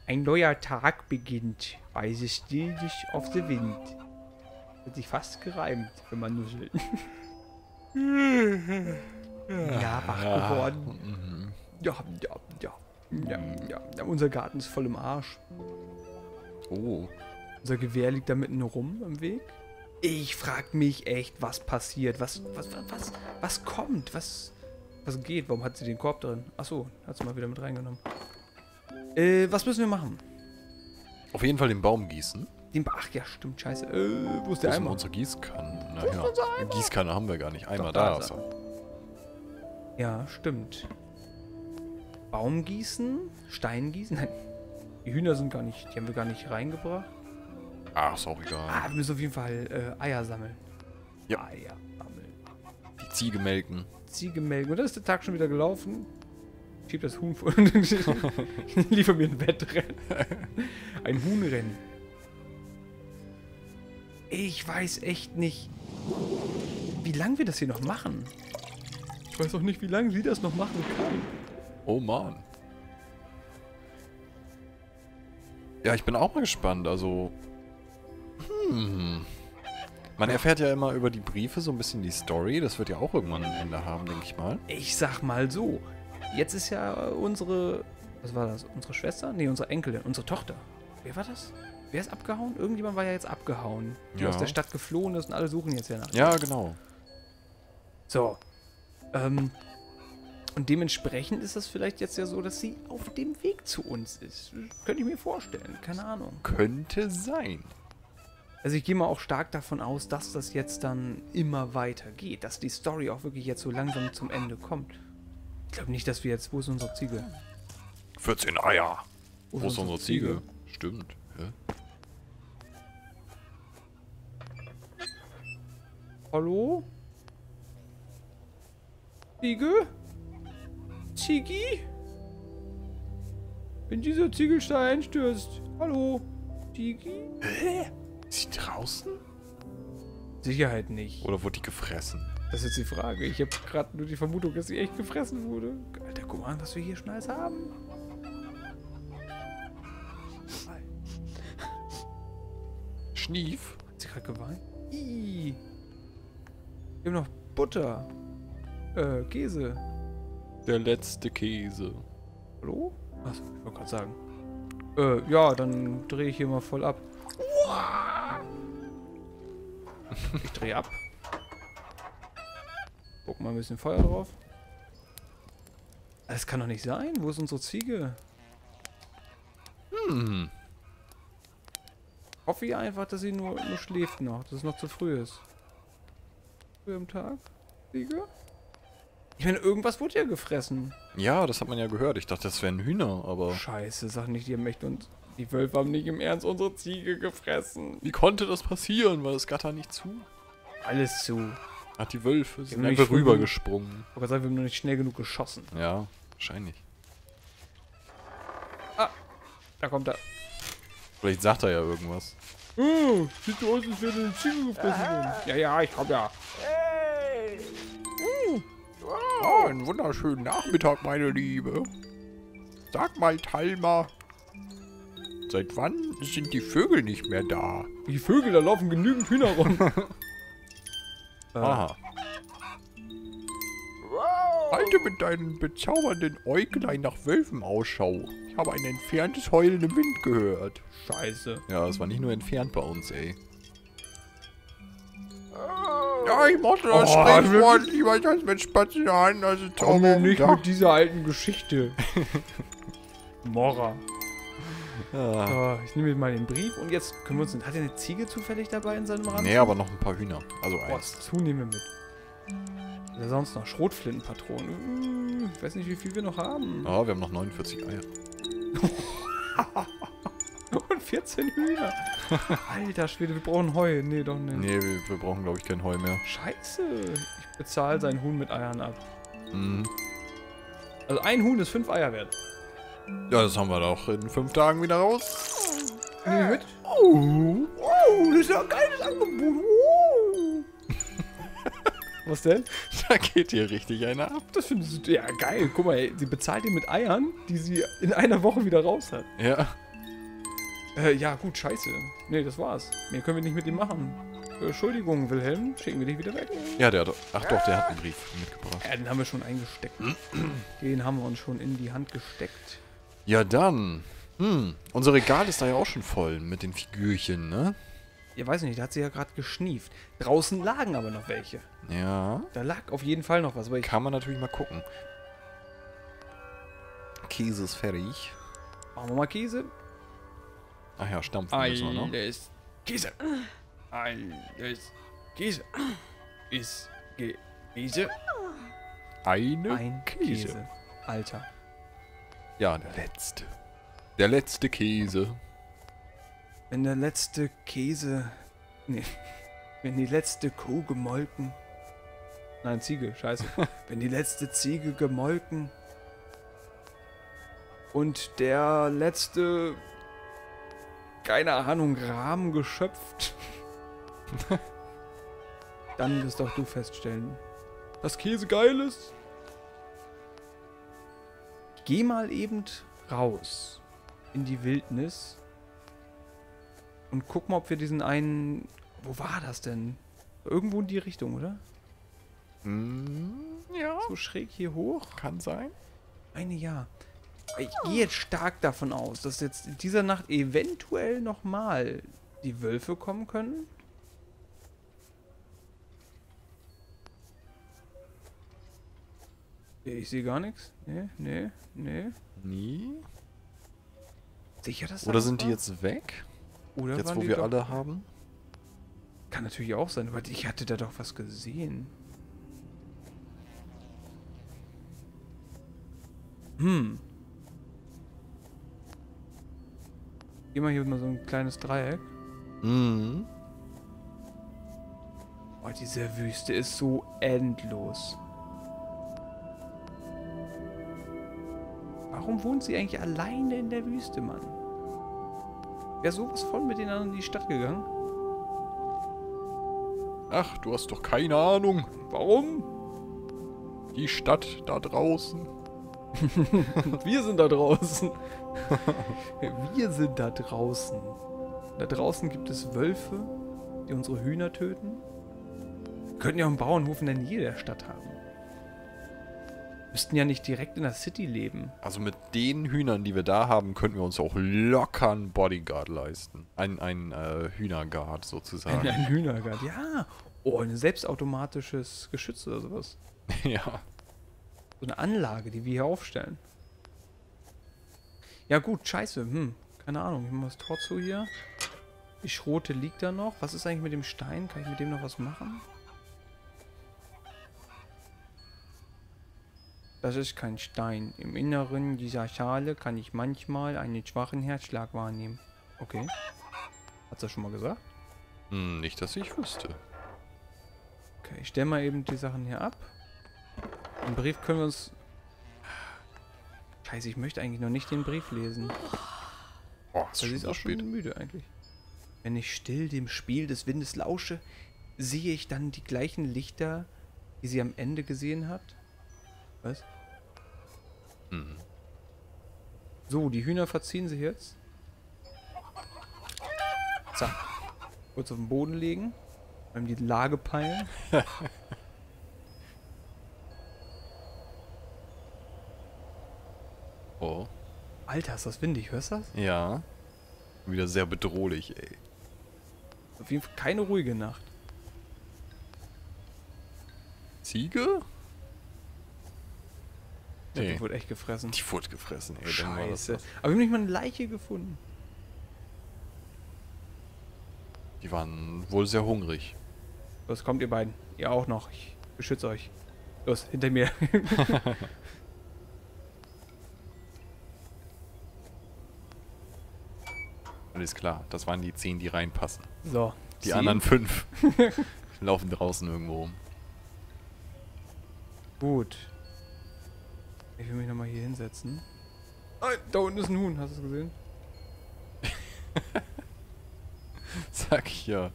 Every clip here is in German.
Ein neuer Tag beginnt. Weise still dich auf den Wind. Hat sich fast gereimt, wenn man nuschelt. Ja, wach geworden. Ja. Unser Garten ist voll im Arsch. Oh. Unser Gewehr liegt da mitten rum am Weg. Ich frag mich echt, was passiert. Was kommt? Was geht? Warum hat sie den Korb drin? Achso, hat sie mal wieder mit reingenommen. Was müssen wir machen? Auf jeden Fall den Baum gießen. Ach ja, stimmt, scheiße. Wo ist der Eimer? Unsere Gießkanne. Naja, Gießkanne haben wir gar nicht. Eimer, Doch, da ist er. Ja, stimmt. Baum gießen? Stein gießen? Nein. Die Hühner sind gar nicht, die haben wir gar nicht reingebracht. Ach, ist auch egal. Wir müssen auf jeden Fall Eier sammeln. Ja. Eier sammeln. Die Ziege melken. Ziege melken. Und dann ist der Tag schon wieder gelaufen. Schieb das Huhn vor. Liefer mir ein Wettrennen. Ein Huhnrennen. Ich weiß echt nicht, wie lange wir das hier noch machen. Ich weiß auch nicht, wie lange sie das noch machen kann. Oh Mann. Ja, ich bin auch mal gespannt. Also... Man erfährt ja immer über die Briefe so ein bisschen die Story. Das wird ja auch irgendwann ein Ende haben, denke ich mal. Ich sag mal so. Jetzt ist ja unsere... Was war das? Unsere Schwester? Nee, unsere Enkelin. Unsere Tochter. Wer war das? Wer ist abgehauen? Irgendjemand war ja jetzt abgehauen. Die aus der Stadt geflohen ist und alle suchen jetzt ja nach. Ja, genau. So. Und dementsprechend ist das vielleicht jetzt ja so, dass sie auf dem Weg zu uns ist. Könnte ich mir vorstellen. Keine Ahnung. Könnte sein. Also ich gehe mal auch stark davon aus, dass das jetzt dann immer weiter geht. Dass die Story auch wirklich jetzt so langsam zum Ende kommt. Ich glaube nicht, dass wir jetzt... Wo ist unsere Ziege? 14 Eier. Wo ist unsere Ziege? Stimmt. Ja. Hallo? Ziege? Ziggy? Wenn dieser Ziegelstein einstürzt. Hallo? Ziggy? Hä? Ist sie draußen? Sicherheit nicht. Oder wurde die gefressen? Das ist jetzt die Frage. Ich habe gerade nur die Vermutung, dass sie echt gefressen wurde. Alter, guck mal an, was wir hier schon alles haben. Schnief? Hat sie gerade geweint? Ih. Wir haben noch Butter. Käse. Der letzte Käse. Hallo? Achso, ich wollte gerade sagen. Ja, dann drehe ich hier mal voll ab. Ich drehe ab. Guck mal ein bisschen Feuer drauf. Das kann doch nicht sein. Wo ist unsere Ziege? Ich hoffe ja einfach, dass sie nur schläft noch. Dass es noch zu früh ist. Früh am Tag? Ziege? Ich meine, irgendwas wurde ja gefressen. Ja, das hat man ja gehört. Ich dachte, das wären Hühner, aber... Scheiße, sag nicht, die haben echt uns... Die Wölfe haben nicht im Ernst unsere Ziege gefressen. Wie konnte das passieren? War das Gatter nicht zu? Alles zu. Hat die Wölfe sind nicht einfach rübergesprungen. Ich wollte sagen, wir haben nur nicht schnell genug geschossen. Ja, wahrscheinlich. Ah, da kommt er. Vielleicht sagt er ja irgendwas. Sieht so aus, als wäre eine Ziege gefressen worden. Ja, ich komm ja. Hey! Oh, einen wunderschönen Nachmittag, meine Liebe. Sag mal, Talma. Seit wann sind die Vögel nicht mehr da? Die Vögel, da laufen genügend Hühner rum. Aha. Halte mit deinen bezaubernden Äuglein nach Wölfen Ausschau. Ich habe ein entferntes Heulen im Wind gehört. Scheiße. Ja, es war nicht nur entfernt bei uns, ey. Ja, ich mochte das Sprichwort lieber als mit Spazieren. Also Komm mir nicht mit dieser alten Geschichte. Morra. Ja. Ich nehme mal den Brief und jetzt können wir uns... Hat er eine Ziege zufällig dabei in seinem Rand? Nee, aber noch ein paar Hühner. Also eins. Das Huhn nehmen wir mit. Oder sonst noch Schrotflintenpatronen. Ich weiß nicht, wie viel wir noch haben. Ja, wir haben noch 49 Eier. Und 14 Hühner. Alter Schwede, wir brauchen Heu. Nee, doch nicht. Nee, wir brauchen, glaube ich, kein Heu mehr. Scheiße. Ich bezahle sein Huhn mit Eiern ab. Mhm. Also ein Huhn ist 5 Eier wert. Ja, das haben wir doch in 5 Tagen wieder raus. Nimm ich mit? Das ist ja ein geiles Angebot. Was denn? Da geht hier richtig einer ab. Das findest du... Ja, geil. Guck mal, ey, sie bezahlt ihn mit Eiern, die sie in einer Woche wieder raus hat. Ja. Ja, gut, scheiße. Nee, das war's. Mehr können wir nicht mit ihm machen. Entschuldigung, Wilhelm. Schicken wir dich wieder weg. Ja, der hat... Ach doch, der hat einen Brief mitgebracht. Ja, den haben wir schon eingesteckt. Den haben wir uns schon in die Hand gesteckt. Ja, dann. Unser Regal ist da ja auch schon voll mit den Figürchen, ne? Ja, weiß nicht, da hat sie ja gerade geschnieft. Draußen lagen aber noch welche. Ja. Da lag auf jeden Fall noch was. Aber Kann man natürlich mal gucken. Käse ist fertig. machen wir mal Käse. Ach ja, stampfen müssen wir noch. Alles Käse. Alles Käse. Ist Käse. Ein Käse. Alter. Ja, der letzte. Der letzte Käse. Wenn der letzte Käse... Nee. Wenn die letzte Kuh gemolken... Nein, Ziege, scheiße. Wenn die letzte Ziege gemolken... Und der letzte... Keine Ahnung, Rahmen geschöpft... Dann wirst auch du feststellen, dass Käse geil ist. Ich geh mal eben raus in die Wildnis und guck mal, ob wir diesen einen... Wo war das denn? Irgendwo in die Richtung, oder? Ja, So schräg hier hoch? kann sein. Ja. Ich gehe jetzt stark davon aus, dass jetzt in dieser Nacht eventuell nochmal die Wölfe kommen können. Ich sehe gar nichts. Nee. Nie. Sicher, dass da Oder was sind die war? jetzt weg? Oder Jetzt, waren wo die wir doch- alle haben? Kann natürlich auch sein, aber ich hatte da doch was gesehen. Geh mal hier mal so ein kleines Dreieck. Mhm. Oh, diese Wüste ist so endlos. Warum wohnt sie eigentlich alleine in der Wüste, Mann? Wäre sowas von mit denen anderen in die Stadt gegangen? Ach, du hast doch keine Ahnung. Warum? Die Stadt da draußen. Wir sind da draußen. Wir sind da draußen. Da draußen gibt es Wölfe, die unsere Hühner töten. Wir könnten ja auch einen Bauernhof in der Nähe der Stadt haben. Müssten ja nicht direkt in der City leben. Also mit den Hühnern, die wir da haben, könnten wir uns auch locker einen Bodyguard leisten. Ein Hühnerguard sozusagen. Ein Hühnergard, ja. Oh, ein selbstautomatisches Geschütz oder sowas. Ja. So eine Anlage, die wir hier aufstellen. Ja gut, scheiße. Keine Ahnung. Ich mach das Tor zu hier. Die Schrote liegt da noch. Was ist eigentlich mit dem Stein? Kann ich mit dem noch was machen? Das ist kein Stein. Im Inneren dieser Schale kann ich manchmal einen schwachen Herzschlag wahrnehmen. Okay. Hat's das schon mal gesagt? Nicht, dass ich wüsste. Okay, ich stelle mal eben die Sachen hier ab. Den Brief können wir uns... Scheiße, ich möchte eigentlich noch nicht den Brief lesen. Oh, ist Sie schon ist so auch schon spät. müde eigentlich. Wenn ich still dem Spiel des Windes lausche, sehe ich dann die gleichen Lichter, die sie am Ende gesehen hat? Was? So, die Hühner verziehen sich jetzt. Zack. Kurz auf den Boden legen. Beim die Lage peilen. Oh. Alter, ist das windig, hörst du das? Ja. Wieder sehr bedrohlich, ey. Auf jeden Fall keine ruhige Nacht. Ziege? Nee. Die wurde echt gefressen. Die wurde gefressen, ey. Dann war das Scheiße. was. Aber wir haben nicht mal eine Leiche gefunden. Die waren wohl sehr hungrig. Los, kommt ihr beiden. Ihr auch noch. Ich beschütze euch. Los, hinter mir. Alles klar, das waren die 10, die reinpassen. So. Die 10. anderen 5 laufen draußen irgendwo rum. Gut. Ich will mich nochmal hier hinsetzen. Nein, da unten ist ein Huhn. Hast du es gesehen? Sag ich ja.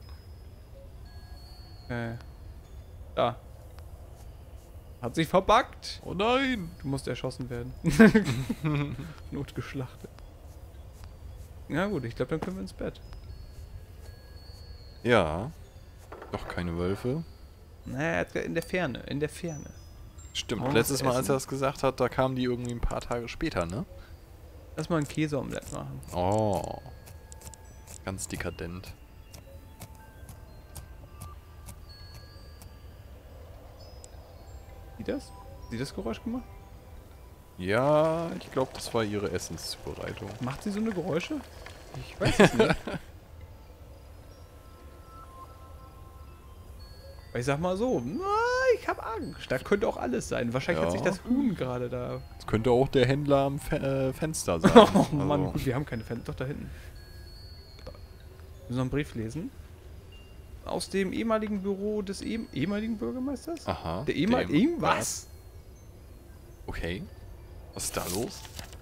Da. Hat sich verbuggt. Oh nein! Du musst erschossen werden. Notgeschlachtet. Na gut, ich glaube, dann können wir ins Bett. Ja. Doch keine Wölfe. Naja, in der Ferne, in der Ferne. Stimmt. Morgens Letztes Mal, als essen. er das gesagt hat, da kamen die irgendwie ein paar Tage später, ne? Lass mal ein Käseomelett machen. Oh. Ganz dekadent. Sieht das? Sieht das Geräusch gemacht? Ja, ich glaube, das war ihre Essenszubereitung. Macht sie so eine Geräusche? Ich weiß es nicht. Aber ich sag mal so, na, ich habe Angst. Da könnte auch alles sein. Wahrscheinlich hat sich Ja. das Huhn gerade da. Das könnte auch der Händler am Fenster sein. Oh Mann, Also, gut, wir haben keine Fans. Doch, da hinten. Da. Wir müssen noch einen Brief lesen. Aus dem ehemaligen Büro des ehemaligen Bürgermeisters? aha. Der ehemalige. Was? Okay. Was ist da los?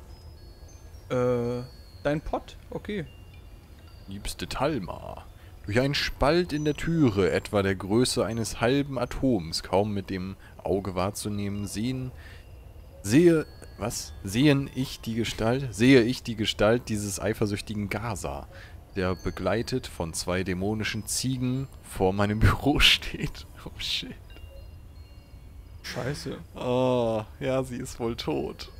Dein Pott? Okay. Liebste Talma. Durch einen Spalt in der Türe, etwa der Größe eines halben Atoms, kaum mit dem Auge wahrzunehmen, sehe ich die Gestalt dieses eifersüchtigen Gaza, der begleitet von 2 dämonischen Ziegen vor meinem Büro steht. Oh shit. Scheiße. Oh, ja, sie ist wohl tot.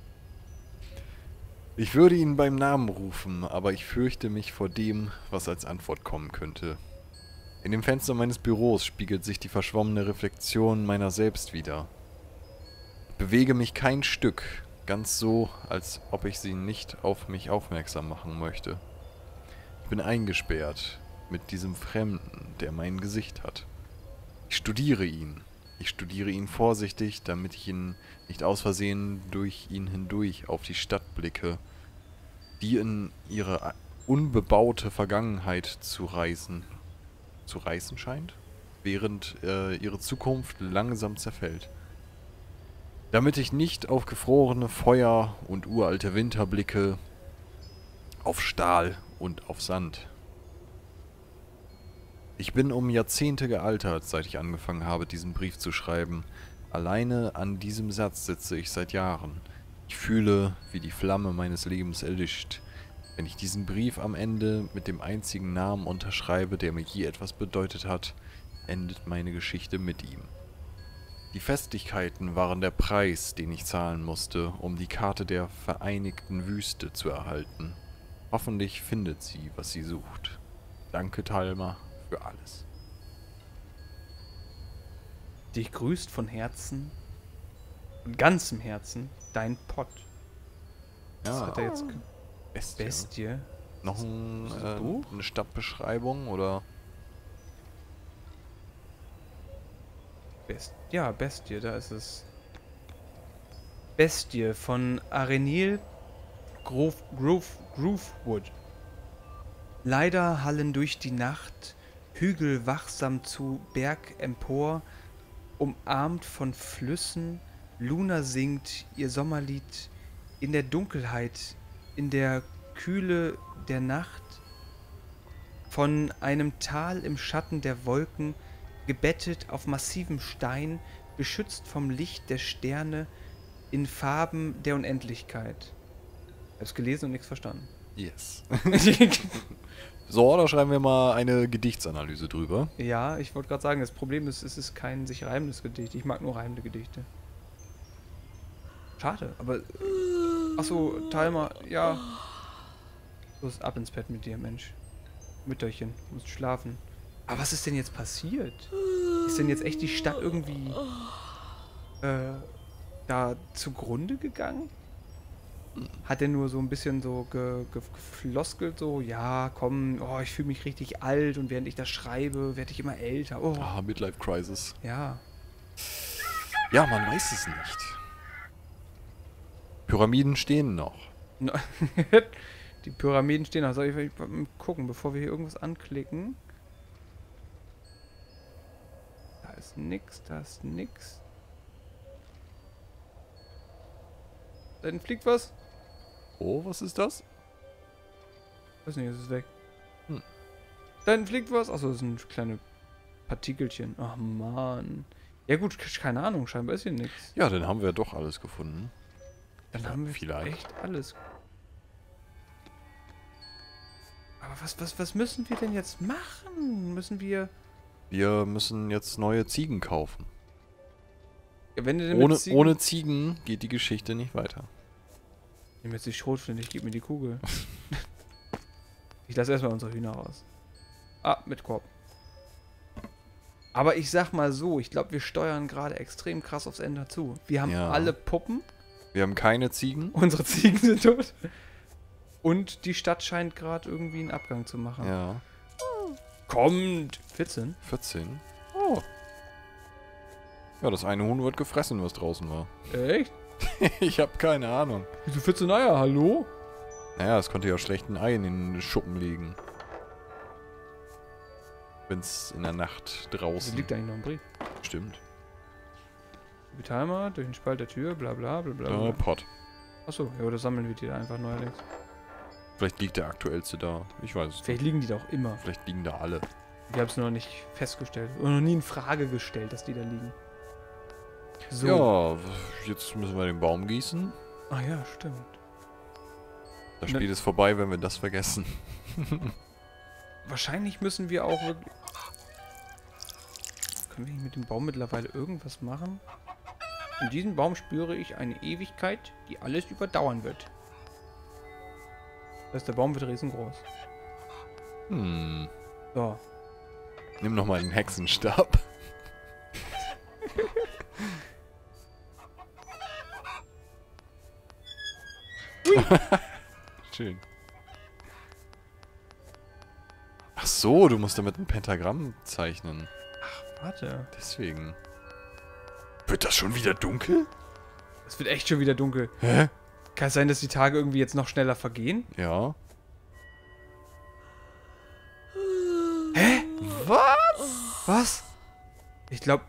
Ich würde ihn beim Namen rufen, aber ich fürchte mich vor dem, was als Antwort kommen könnte. In dem Fenster meines Büros spiegelt sich die verschwommene Reflexion meiner selbst wider. Ich bewege mich kein Stück, ganz so, als ob ich sie nicht auf mich aufmerksam machen möchte. Ich bin eingesperrt mit diesem Fremden, der mein Gesicht hat. Ich studiere ihn. Ich studiere ihn vorsichtig, damit ich ihn nicht aus Versehen durch ihn hindurch auf die Stadt blicke, die in ihre unbebaute Vergangenheit zu reißen scheint, während ihre Zukunft langsam zerfällt. Damit ich nicht auf gefrorene Feuer und uralte Winter blicke, auf Stahl und auf Sand. Ich bin um Jahrzehnte gealtert, seit ich angefangen habe, diesen Brief zu schreiben. Alleine an diesem Satz sitze ich seit Jahren. Ich fühle, wie die Flamme meines Lebens erlischt. Wenn ich diesen Brief am Ende mit dem einzigen Namen unterschreibe, der mir je etwas bedeutet hat, endet meine Geschichte mit ihm. Die Festlichkeiten waren der Preis, den ich zahlen musste, um die Karte der vereinigten Wüste zu erhalten. Hoffentlich findet sie, was sie sucht. Danke, Talma, für alles. Dich grüßt von Herzen, von ganzem Herzen, dein Pott. Was hat er jetzt? Bestie. Bestie. Noch Buch? eine Stadtbeschreibung oder? Ja, Bestie, da ist es. Bestie von Arenil Grovewood. Leider hallen durch die Nacht Hügel wachsam zu Berg empor, umarmt von Flüssen. Luna singt ihr Sommerlied in der Dunkelheit, in der Kühle der Nacht. Von einem Tal im Schatten der Wolken, gebettet auf massivem Stein, beschützt vom Licht der Sterne, in Farben der Unendlichkeit. Ich hab's gelesen und nichts verstanden. Yes. So, da schreiben wir mal eine Gedichtsanalyse drüber. Ja, ich wollte gerade sagen, das Problem ist, es ist kein sich reimendes Gedicht. Ich mag nur reimende Gedichte. Schade, aber... Achso, Talma, ja. Los, ab ins Bett mit dir, Mensch. Mütterchen, du musst schlafen. Aber was ist denn jetzt passiert? Ist denn jetzt echt die Stadt irgendwie... da zugrunde gegangen? Hat er nur so ein bisschen so gefloskelt, so, ja, komm, oh, ich fühle mich richtig alt und während ich das schreibe, werde ich immer älter. Oh, Ah, Midlife Crisis. ja. Ja, man weiß es nicht. Pyramiden stehen noch. Die Pyramiden stehen noch. Soll ich gucken, bevor wir hier irgendwas anklicken? Da ist nix, da ist nix. Da hinten fliegt was. Oh, was ist das? Weiß nicht, es ist weg. Hm. Da hinten fliegt was. Achso, das sind kleine Partikelchen. Ach man. Ja gut, keine Ahnung, scheinbar ist hier nichts. Ja, dann haben wir doch alles gefunden. Dann Ja, haben wir vielleicht. echt alles. Was müssen wir denn jetzt machen? Müssen wir... Wir müssen jetzt neue Ziegen kaufen. Ja, wenn du denn mit Ziegen... Ohne Ziegen geht die Geschichte nicht weiter. Ich nehme jetzt die Schrotflinte, ich gebe mir die Kugel. Ich lasse erstmal unsere Hühner raus. Ah, mit Korb. Aber ich sag mal so, ich glaube, wir steuern gerade extrem krass aufs Ende zu. Wir haben alle Puppen. Wir haben keine Ziegen. Unsere Ziegen sind tot. Und die Stadt scheint gerade irgendwie einen Abgang zu machen. Ja. Kommt! 14? 14? Oh. Ja, das eine Huhn wird gefressen, was draußen war. Echt? Ich habe keine Ahnung. Wieso 14 Eier? Hallo? Naja, es konnte ja schlecht ein Ei in den Schuppen liegen. Wenn's in der Nacht draußen... Da liegt eigentlich noch ein Brief. Stimmt. Timer, durch den Spalt der Tür, bla bla bla bla. Pot. Achso, ja, oder sammeln wir die da einfach neuerdings. Vielleicht liegt der aktuellste da. Ich weiß es Vielleicht liegen die doch immer. Vielleicht liegen da alle. Wir haben es noch nicht festgestellt. Oder noch nie in Frage gestellt, dass die da liegen. So. Ja, jetzt müssen wir den Baum gießen. Ah ja, stimmt. Das Spiel ist vorbei, wenn wir das vergessen. Wahrscheinlich müssen wir auch wirklich... Können wir mit dem Baum mittlerweile irgendwas machen? In diesem Baum spüre ich eine Ewigkeit, die alles überdauern wird. Das heißt, der Baum wird riesengroß. Hm. So. Nimm nochmal den Hexenstab. Schön. Ach so, du musst damit ein Pentagramm zeichnen. Warte. Deswegen. Wird das schon wieder dunkel? Es wird echt schon wieder dunkel. Hä? Kann es sein, dass die Tage irgendwie jetzt noch schneller vergehen? Ja. Hä? Was? Ich glaube...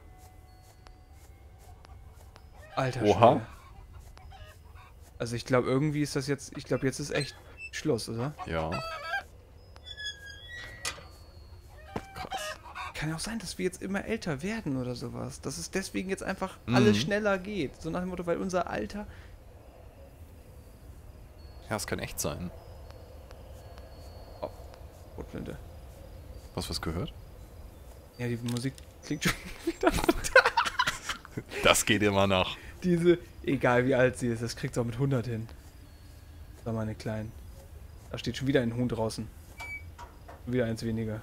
Alter Oha. Schwede. Also ich glaube, irgendwie ist das jetzt... Ich glaube, jetzt ist echt Schluss, oder? Ja. Krass. Kann ja auch sein, dass wir jetzt immer älter werden oder sowas. Dass es deswegen jetzt einfach alles schneller geht. So nach dem Motto, weil unser Alter... Ja, es kann echt sein. Oh, Rotflinte. Hast du was gehört? Ja, die Musik klingt schon wieder... Das geht immer nach. Diese... Egal wie alt sie ist, das kriegt sie auch mit 100 hin. So, meine Kleinen. Da steht schon wieder ein Huhn draußen. Wieder eins weniger.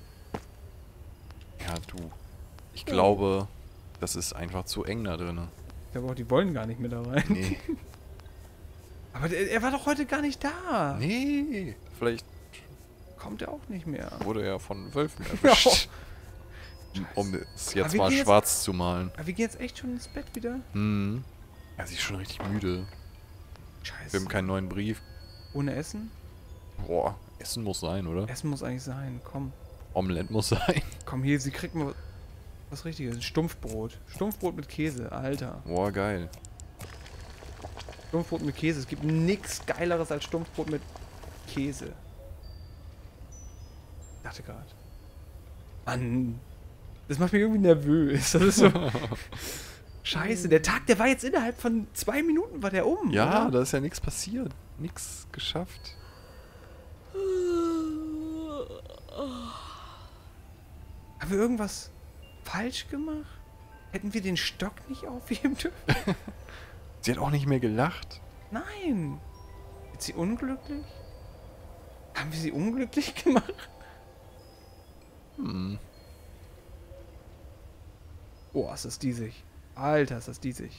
Ja, du. Ich glaube, das ist einfach zu eng da drin. Ich glaube auch, die wollen gar nicht mehr da rein. Nee. Aber er war doch heute gar nicht da. Nee. Vielleicht Kommt er auch nicht mehr. wurde er von Wölfen erwischt. Um es jetzt mal schwarz zu malen. Aber wir gehen jetzt echt schon ins Bett wieder? Hm. Ja, sie ist schon richtig müde. Scheiße. Wir haben keinen neuen Brief. Ohne Essen? Boah, Essen muss sein, oder? Essen muss eigentlich sein, komm. Omelette muss sein. Komm hier, sie kriegt mal was Richtiges. Ein Stumpfbrot. Stumpfbrot mit Käse, Alter. Boah, geil. Stumpfbrot mit Käse. Es gibt nichts Geileres als Stumpfbrot mit Käse. Ich dachte gerade. Mann. Das macht mich irgendwie nervös. Das ist so... Scheiße, der Tag, der war jetzt innerhalb von 2 Minuten war der um, Ja, oder? da ist ja nichts passiert. Nichts geschafft. Haben wir irgendwas falsch gemacht? Hätten wir den Stock nicht aufheben dürfen? Sie hat auch nicht mehr gelacht. Nein. Ist sie unglücklich? Haben wir sie unglücklich gemacht? Hm. Oh, ist das diesig. Alter, ist das diesig.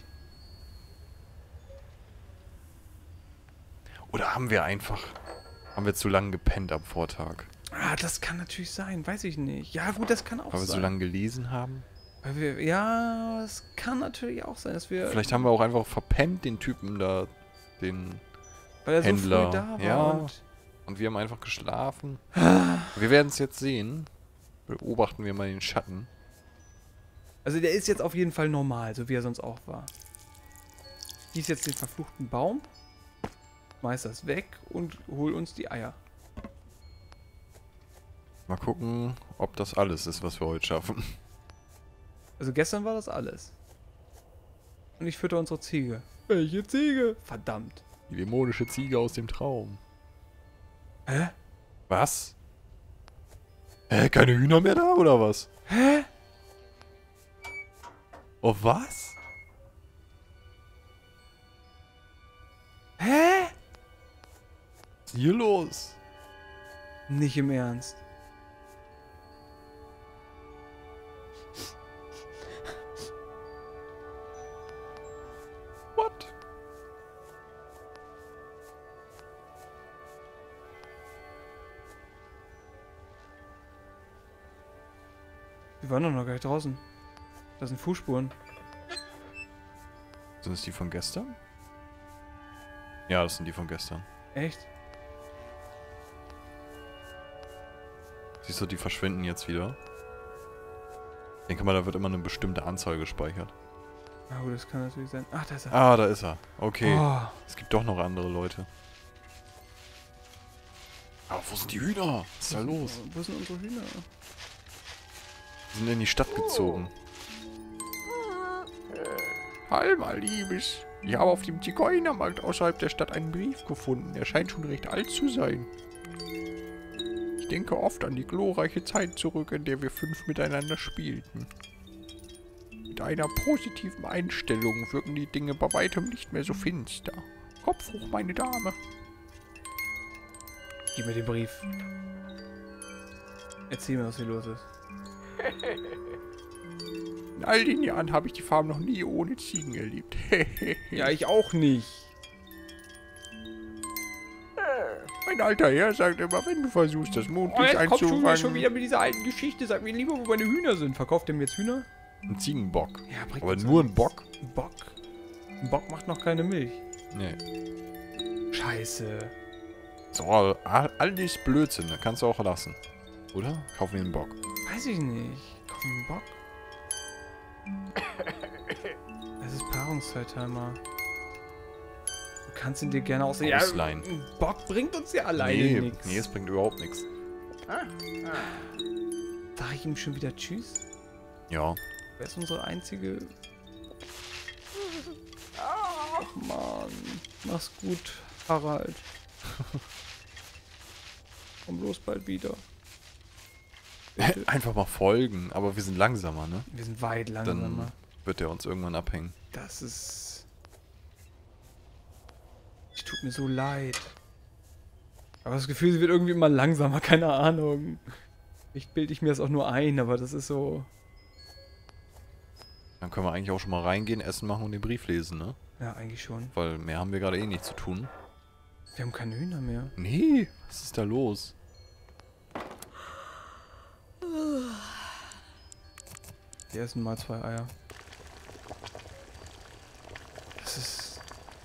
Oder haben wir zu lange gepennt am Vortag? Ah, das kann natürlich sein. Weiß ich nicht. Ja gut, das kann auch Weil wir sein. so lange gelesen haben? Weil wir, ja, es kann natürlich auch sein, dass wir... Vielleicht haben wir auch einfach verpennt, den Typen da, den weil er Händler. so früh da war Ja. und wir haben einfach geschlafen. Wir werden es jetzt sehen. Beobachten wir mal den Schatten. Also der ist jetzt auf jeden Fall normal, so wie er sonst auch war. Gieß jetzt den verfluchten Baum, schmeiß das weg und hol uns die Eier. Mal gucken, ob das alles ist, was wir heute schaffen. Also gestern war das alles. Und ich fütter unsere Ziege. Welche Ziege? Verdammt. Die dämonische Ziege aus dem Traum. Hä? Was? Keine Hühner mehr da, oder was? Hä? Oh, was? Hä? Was ist hier los? Nicht im Ernst. What? Wir waren doch noch gar nicht draußen. Das sind Fußspuren. Sind das die von gestern? Ja, das sind die von gestern. Echt? Siehst du, die verschwinden jetzt wieder. Ich denke mal, da wird immer eine bestimmte Anzahl gespeichert. Ah, gut, das kann natürlich sein. Ach, da ist er. Ah, da ist er. Okay. Oh. Es gibt doch noch andere Leute. Aber wo sind die Hühner? Was ist da los? Wo sind unsere Hühner? Die sind in die Stadt gezogen. Hi, mein Liebes. Ich habe auf dem Zigeunermarkt außerhalb der Stadt einen Brief gefunden. Er scheint schon recht alt zu sein. Ich denke oft an die glorreiche Zeit zurück, in der wir 5 miteinander spielten. Mit einer positiven Einstellung wirken die Dinge bei weitem nicht mehr so finster. Kopf hoch, meine Dame. Gib mir den Brief. Erzähl mir, was hier los ist. In all den Jahren habe ich die Farm noch nie ohne Ziegen erlebt. Ja, ich auch nicht. Mein alter Herr sagt immer, wenn du versuchst, das Mondlicht Jetzt kommst du einzufangen... mir schon wieder mit dieser alten Geschichte. Sag mir lieber, wo meine Hühner sind. Verkauft ihr mir jetzt Hühner? Ein Ziegenbock. Ja, bringt Aber uns nur doch ein Bock? nichts. Ein Bock? Ein Bock macht noch keine Milch. Nee. Scheiße. So, alles Blödsinn. Das kannst du auch lassen. Oder? Kauf mir einen Bock. Weiß ich nicht. Kauf einen Bock. Es ist Paarungszeit-Timer. Du kannst ihn dir gerne ausleihen. Ausleihen. Ja, ein Bock bringt uns ja alleine Nee, nichts. nee, es bringt überhaupt nichts. Sag ich ihm schon wieder Tschüss? Ja. Wer ist unsere einzige... Ach Mann. Mach's gut, Harald. Komm bloß bald wieder. Einfach mal folgen. Aber wir sind langsamer, ne? Wir sind weit langsamer. Dann wird er uns irgendwann abhängen. Das ist... Es tut mir so leid. Aber das Gefühl, sie wird irgendwie immer langsamer, keine Ahnung. Vielleicht bilde ich mir das auch nur ein, aber das ist so... Dann können wir eigentlich auch schon mal reingehen, Essen machen und den Brief lesen, ne? Ja, eigentlich schon. Weil mehr haben wir gerade eh nicht zu tun. Wir haben keine Hühner mehr. Nee, was ist da los? Wir essen mal 2 Eier. Das ist...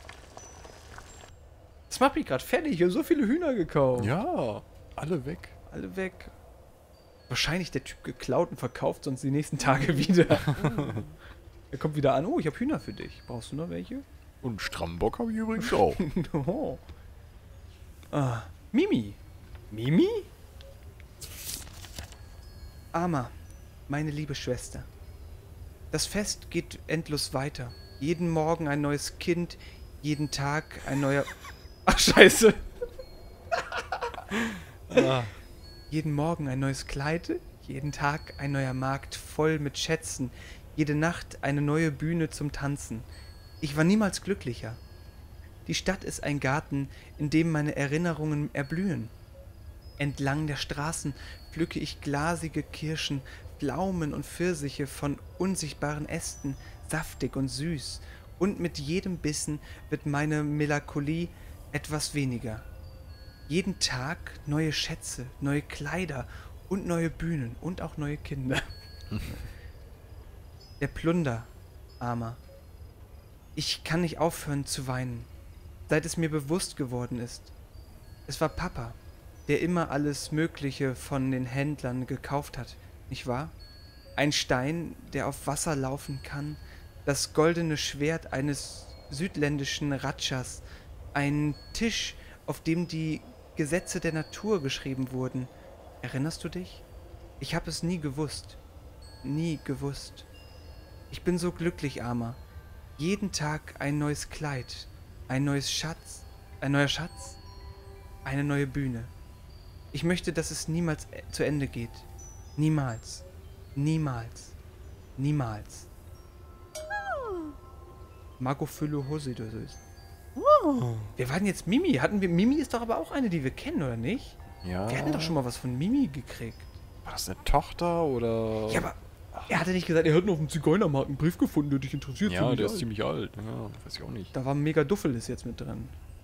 Das macht mich gerade fertig. Ich habe so viele Hühner gekauft. Ja, alle weg. Alle weg. Wahrscheinlich der Typ geklaut und verkauft sonst die nächsten Tage wieder. Er kommt wieder an. Oh, ich habe Hühner für dich. Brauchst du noch welche? Und Strambock habe ich übrigens auch. Oh. Ah, Mimi. Mimi? Ama, meine liebe Schwester. Das Fest geht endlos weiter. Jeden Morgen ein neues Kind, jeden Tag ein neuer... Ach, scheiße. Jeden Morgen ein neues Kleid, jeden Tag ein neuer Markt voll mit Schätzen, jede Nacht eine neue Bühne zum Tanzen. Ich war niemals glücklicher. Die Stadt ist ein Garten, in dem meine Erinnerungen erblühen. Entlang der Straßen pflücke ich glasige Kirschen, Pflaumen und Pfirsiche von unsichtbaren Ästen, saftig und süß, und mit jedem Bissen wird meine Melancholie etwas weniger. Jeden Tag neue Schätze, neue Kleider und neue Bühnen und auch neue Kinder. Der Plunder, Armer. Ich kann nicht aufhören zu weinen, seit es mir bewusst geworden ist. Es war Papa, der immer alles Mögliche von den Händlern gekauft hat, nicht wahr? Ein Stein, der auf Wasser laufen kann, das goldene Schwert eines südländischen Rajas, ein Tisch, auf dem die Gesetze der Natur geschrieben wurden. Erinnerst du dich? Ich habe es nie gewusst. Nie gewusst. Ich bin so glücklich, Armer. Jeden Tag ein neues Kleid, ein neuer Schatz, eine neue Bühne. Ich möchte, dass es niemals zu Ende geht. Niemals. Niemals. Niemals. Marco Fülle Hose, das ist. Wir waren jetzt Mimi. Mimi ist doch aber auch eine, die wir kennen, oder nicht? Ja. Wir hatten doch schon mal was von Mimi gekriegt. War das eine Tochter oder... Ja, aber er hatte nicht gesagt, er hat noch auf dem Zigeunermarkt einen Brief gefunden, der dich interessiert. Ja, der ist ziemlich alt. Ja, weiß ich auch nicht. Da war Mega Duffelis jetzt mit drin.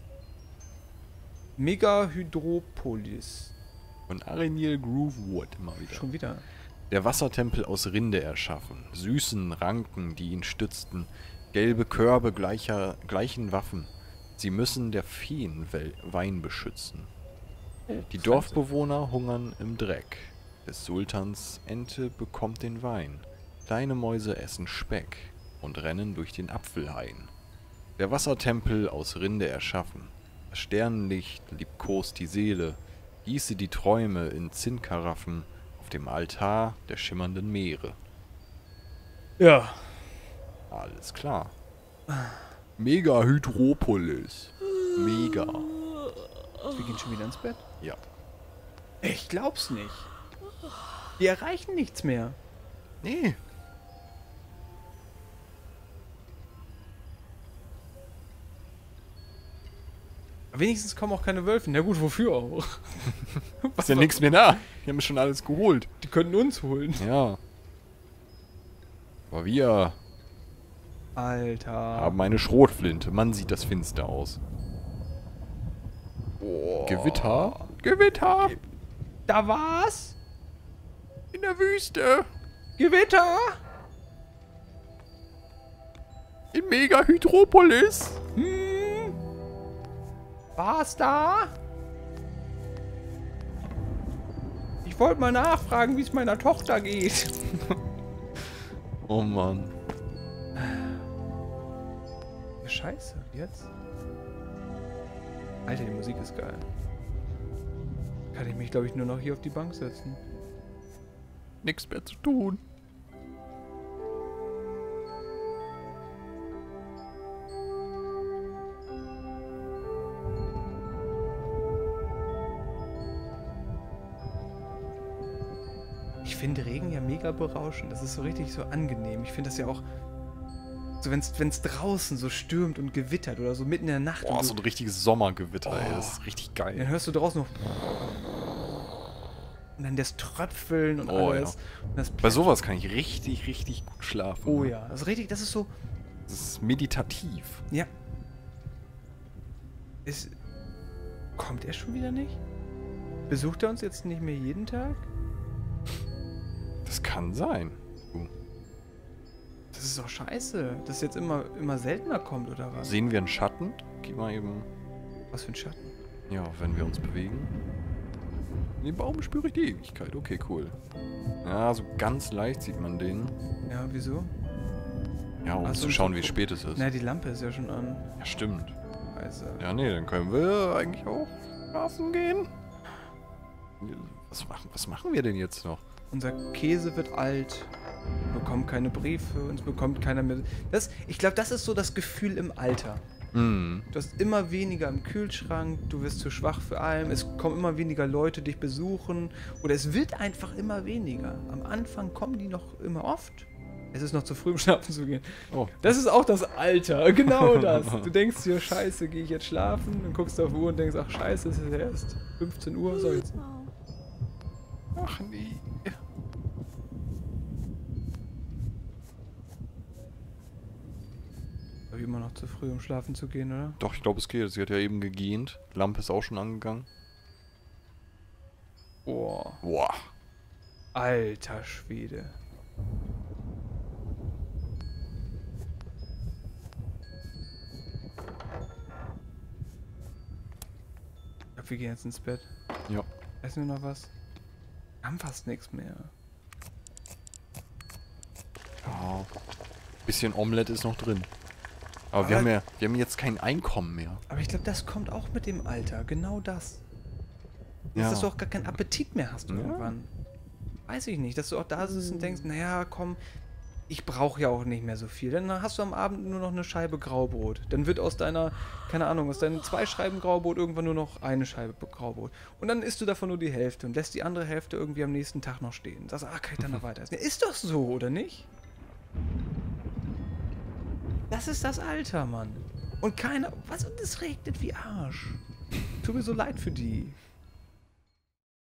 Mega Hydropolis. Von Arenil Groovewood immer wieder. Schon wieder. Der Wassertempel aus Rinde erschaffen. Süßen Ranken, die ihn stützten. Gelbe Körbe gleichen Waffen. Sie müssen der Feen Wein beschützen. Die Dorfbewohner hungern im Dreck. Des Sultans Ente bekommt den Wein. Kleine Mäuse essen Speck und rennen durch den Apfelhain. Der Wassertempel aus Rinde erschaffen. Das Sternenlicht liebkost die Seele. Gieße die Träume in Zinnkaraffen auf dem Altar der schimmernden Meere. Ja. Alles klar. Mega Hydropolis. Mega. Wir gehen schon wieder ins Bett? Ja. Ich glaub's nicht. Wir erreichen nichts mehr. Nee. Wenigstens kommen auch keine Wölfe. Na gut, wofür auch? Ist ja nichts mehr da. Wir haben schon alles geholt. Die könnten uns holen. Ja. Aber wir Alter. haben eine Schrotflinte. Man sieht das finster aus. Boah. Gewitter? Gewitter! Da war's? In der Wüste! Gewitter? In Mega Hydropolis! War's da? Ich wollte mal nachfragen, wie es meiner Tochter geht. Oh Mann. Scheiße, jetzt? Alter, die Musik ist geil. Kann ich mich, glaube ich, nur noch hier auf die Bank setzen. Nichts mehr zu tun. Ich finde Regen ja mega berauschend. Das ist so richtig so angenehm. Ich finde das ja auch so, wenn es draußen so stürmt und gewittert oder so mitten in der Nacht. Boah, und so ein richtiges Sommergewitter, ey. Das ist richtig geil. dann hörst du draußen noch und dann das Tröpfeln und Oh, alles. ja. Und das Bei sowas kann ich richtig, richtig gut schlafen. Oh ja, das ist richtig, das ist so. Das ist meditativ. Ja. Kommt er schon wieder nicht? Besucht er uns jetzt nicht mehr jeden Tag? Das kann sein. Das ist doch scheiße, dass jetzt immer seltener kommt, oder was? Sehen wir einen Schatten? Gib mal eben. Was für ein Schatten? Ja, wenn wir uns bewegen. In dem Baum spüre ich die Ewigkeit. Okay, cool. Ja, so ganz leicht sieht man den. Ja, wieso? Ja, um Ach zu so, schauen, so wie spät es ist. Na, die Lampe ist ja schon an. Ja, stimmt. Also. Ja, nee, dann können wir eigentlich auch schlafen gehen. Was machen wir denn jetzt noch? Unser Käse wird alt. Bekommt keine Briefe, uns bekommt keiner mehr. Ich glaube, das ist so das Gefühl im Alter. Mhm. Du hast immer weniger im Kühlschrank, du wirst zu schwach für allem, es kommen immer weniger Leute dich besuchen oder es wird einfach immer weniger. Am Anfang kommen die noch immer oft. Es ist noch zu früh, um schlafen zu gehen. Oh. Das ist auch das Alter, genau das. Du denkst dir, scheiße, gehe ich jetzt schlafen? Dann guckst du auf die Uhr und denkst, ach scheiße, es ist ja erst 15 Uhr, so jetzt. Ach nee. Glaube ich immer noch zu früh, um schlafen zu gehen, oder? Doch, ich glaube, es geht. Sie hat ja eben gegähnt. Lampe ist auch schon angegangen. Boah. Boah. Alter Schwede. Ich glaube, wir gehen jetzt ins Bett. Ja. Essen wir noch was? Wir haben fast nichts mehr. Ja. Bisschen Omelette ist noch drin. Aber wir haben jetzt kein Einkommen mehr. Aber ich glaube, das kommt auch mit dem Alter. Genau das. Ja. Dass du auch gar keinen Appetit mehr hast Ja. irgendwann. Weiß ich nicht. Dass du auch da sitzt und denkst, naja, komm, ich brauche ja auch nicht mehr so viel. Dann hast du am Abend nur noch eine Scheibe Graubrot. Dann wird aus deiner, keine Ahnung, aus deinen 2 Scheiben Graubrot irgendwann nur noch eine Scheibe Graubrot. Und dann isst du davon nur die Hälfte und lässt die andere Hälfte irgendwie am nächsten Tag noch stehen. Sagst, kann ich dann noch weiter essen? Ja, ist doch so, oder nicht? Das ist das Alter, Mann. Und keiner, was, und es regnet wie Arsch. Tut mir so leid für die.